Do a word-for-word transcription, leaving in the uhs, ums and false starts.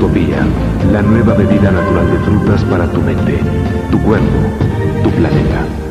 Fruitopía, la nueva bebida natural de frutas para tu mente, tu cuerpo, tu planeta.